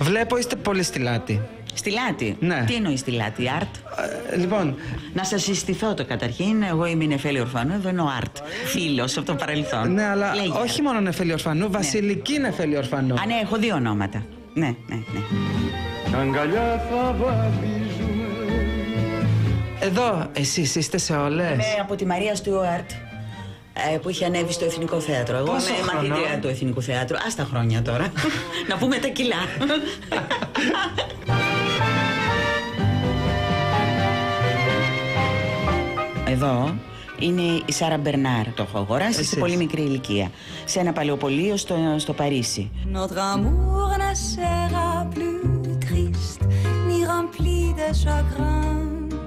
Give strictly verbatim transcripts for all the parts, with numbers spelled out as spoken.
Βλέπω είστε πολύ στη Λάτη. Στη Λάτη. Ναι. Τι εννοεί στη Λάτη, Αρτ? Ε, λοιπόν. Να σας συστηθώ το καταρχήν. Εγώ είμαι η Νεφέλη Ορφανού, εδώ είναι ο Αρτ. Φίλος από το παρελθόν. Ναι, αλλά Λέγε, όχι μόνο Νεφέλη Ορφανού, Βασιλική Νεφέλη Ορφανού. Α, ναι, έχω δύο ονόματα. Ναι, ναι, ναι. Εδώ, εσείς είστε σε όλες. Είμαι από τη Μαρία Στιούαρτ, που είχε ανέβει στο Εθνικό Θέατρο. Εγώ Πόσο είμαι χρονών? μαθήτρια του Εθνικού Θέατρου. Ας τα χρόνια τώρα. Να πούμε τα κιλά. Εδώ είναι η Σάρα Μπερνάρ. Το έχω αγοράσει Εσείς. σε πολύ μικρή ηλικία. Σε ένα παλαιοπωλείο στο, στο Παρίσι. Notre amour ne sera plus triste ni rempli de chagrin.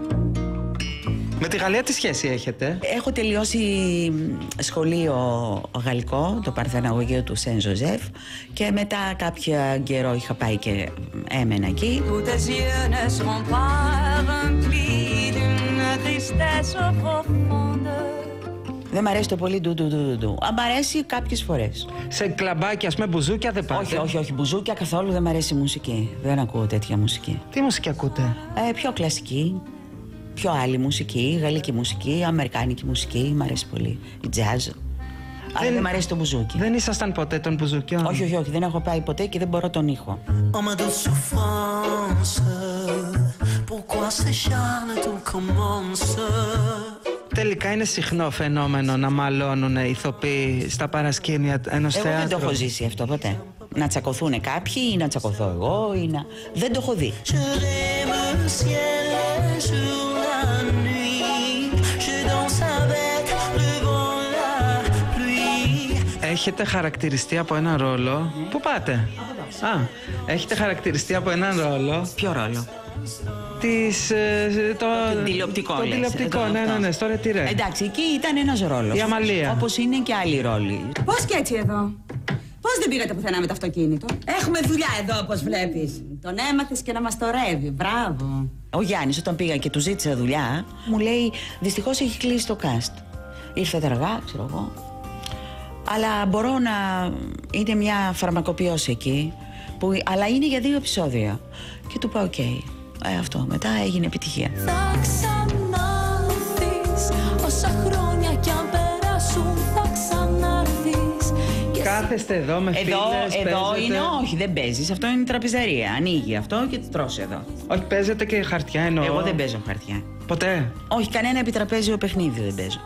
Με τη Γαλλία τι σχέση έχετε? Έχω τελειώσει σχολείο γαλλικό, το Παρθεναγωγείο του Σεν Ζωζεφ, και μετά κάποια καιρό είχα πάει και έμενα εκεί. Tous tes yeux ne seront pas remplis d'une tristesse profonde. Δεν μ' αρέσει το πολύ ντου ντου ντου ντου. Α, μ' αρέσει κάποιες φορές. Σε κλαμπάκια, ας πούμε, μπουζούκια δεν πάτε? Όχι, όχι, όχι. Μπουζούκια καθόλου δεν μ' αρέσει η μουσική. Δεν ακούω τέτοια μουσική. Τι μουσική ακούτε? Ε, πιο κλασική, πιο άλλη μουσική, γαλλική μουσική, αμερικάνικη μουσική. Μ' αρέσει πολύ. Η jazz. Αλλά Δεν- δεν μ' αρέσει το μπουζούκι. Δεν ήσασταν ποτέ των μπουζουκιών? Όχι, όχι, όχι. Δεν έχω πάει ποτέ και δεν μπορώ τον ήχο. En ma douce souffrance, pourquoi ces charmes tout commence? Τελικά είναι συχνό φαινόμενο να μαλώνουν ηθοποιοί στα παρασκήνια ενός Εγώ θεάτρου. δεν το έχω ζήσει αυτό ποτέ. Να τσακωθούν κάποιοι ή να τσακωθώ εγώ ή να... Δεν το έχω δει. Je rêve le ciel le jour, la nuit. Je danse avec le vent, la pluie. Έχετε χαρακτηριστεί από έναν ρόλο. Πού πάτε? Α, έχετε χαρακτηριστεί από έναν ρόλο Ποιο ρόλο? της... ε, το, Το τηλεοπτικό, το λες, τηλεοπτικό, εδώ, ναι, ναι, αυτό. ναι, στο ρετυρέ. Εντάξει, εκεί ήταν ένας ρόλος. Η Αμαλία. Όπως είναι και άλλοι ρόλοι. Πώς και έτσι εδώ? Πώς δεν πήγατε πουθενά με το αυτοκίνητο? Έχουμε δουλειά εδώ, όπως βλέπεις. Τον έμαθες και να μας το ρεύει. Μπράβο. Ο Γιάννης, όταν πήγα και του ζήτησα δουλειά, μου λέει: δυστυχώς έχει κλείσει το cast. Ήρθε αργά, ξέρω εγώ. Αλλά μπορώ να. Είναι μια φαρμακοποιός εκεί, που... αλλά είναι για δύο επεισόδια. Και του είπα: οκ. Ε, αυτό. Μετά έγινε επιτυχία. Θα ξανάρθεις, όσα χρόνια κι αν περάσουν θα ξανάρθεις. Και Κάθεστε εδώ με Εδώ, φίλες, εδώ παίζετε. είναι, όχι, δεν παίζεις. Αυτό είναι τραπεζαρία. Ανοίγει αυτό και το τρως εδώ. Όχι, παίζετε και χαρτιά εννοώ. Εγώ δεν παίζω χαρτιά. Ποτέ. Όχι, κανένα επιτραπέζιο παιχνίδι δεν παίζω.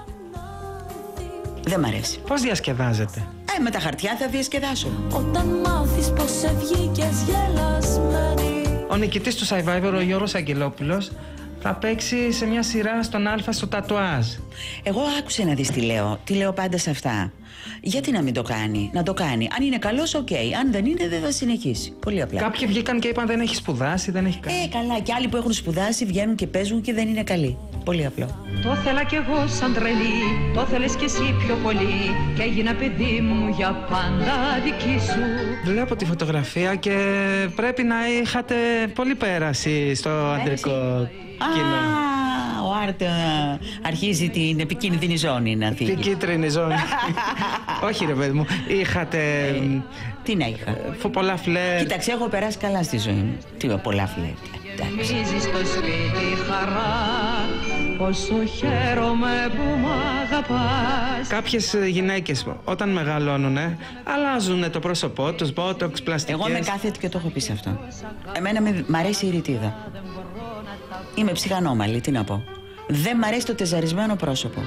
Δεν μ' αρέσει. Πώς διασκεδάζετε? Ε, με τα χαρτιά θα διασκεδάσω. όταν μάθεις πως σε βγήκες γελασμένη. Ο νικητής του Survivor, ο Γιώργος Αγγελόπουλος, θα παίξει σε μια σειρά στον Α στο τατουάζ. Εγώ άκουσε να δεις τι λέω. Τι λέω πάντα σε αυτά. Γιατί να μην το κάνει, να το κάνει. Αν είναι καλός, οκ. Αν δεν είναι, δεν θα συνεχίσει. Πολύ απλά. Κάποιοι βγήκαν και είπαν δεν έχει σπουδάσει, δεν έχει κάνει. Ε, καλά. Και άλλοι που έχουν σπουδάσει βγαίνουν και παίζουν και δεν είναι καλοί. Πολύ απλό. Το θέλα κι εγώ σαν τρελή, το θέλες κι εσύ πιο πολύ και έγινα παιδί μου για πάντα δική σου. Βλέπω τη φωτογραφία και πρέπει να είχατε πολύ πέραση στο αντρικό κοινό. Α, ο Άρτ ε, αρχίζει την επικίνδυνη ζώνη να φύγει. Την κίτρινη ζώνη. Όχι ρε παιδί μου, είχατε Τι να είχα. ε, πολλά φλερ. Κοίταξε, έχω περάσει καλά στη ζωή μου. Τι είπα, πολλά φλερτ. Εντάξει. Μυρίζει στο σπίτι χαρά, πόσο χαίρομαι που μ' αγαπάς. Κάποιες γυναίκες όταν μεγαλώνουν αλλάζουν το πρόσωπό τους, μπότοξ, πλαστικές. Εγώ είμαι κάθετη και το έχω πει σε αυτό. Εμένα με, μ' αρέσει η ρητίδα. Είμαι ψυχανόμαλη, τι να πω. Δεν μ' αρέσει το τεζαρισμένο πρόσωπο.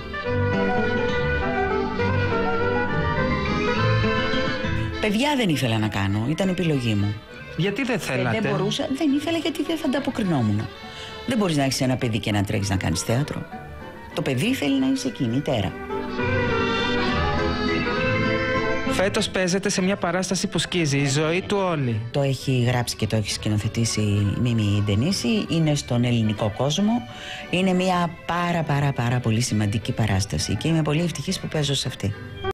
Παιδιά δεν ήθελα να κάνω, ήταν επιλογή μου. Γιατί δεν Ε, θέλατε? δεν μπορούσα, δεν ήθελα γιατί δεν θα ανταποκρινόμουν. Δεν μπορείς να έχεις ένα παιδί και να τρέχεις να κάνεις θέατρο. Το παιδί θέλει να είσαι εκεί, μητέρα. Φέτος παίζετε σε μια παράσταση που σκίζει η ζωή του όλη. Το έχει γράψει και το έχει σκηνοθετήσει η Μίμη Ντενίση. Είναι στον ελληνικό κόσμο. Είναι μια πάρα πάρα πάρα πολύ σημαντική παράσταση και είμαι πολύ ευτυχής που παίζω σε αυτή.